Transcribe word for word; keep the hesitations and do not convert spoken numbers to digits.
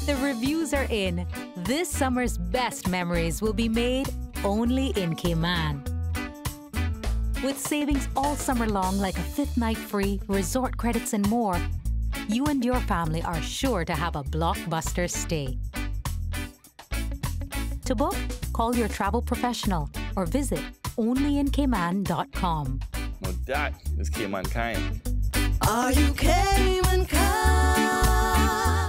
The reviews are in. This summer's best memories will be made only in Cayman. With savings all summer long like a fifth night free, resort credits and more, you and your family are sure to have a blockbuster stay. To book, call your travel professional or visit only in cayman dot com. Now that is Cayman kind. Are you Cayman kind?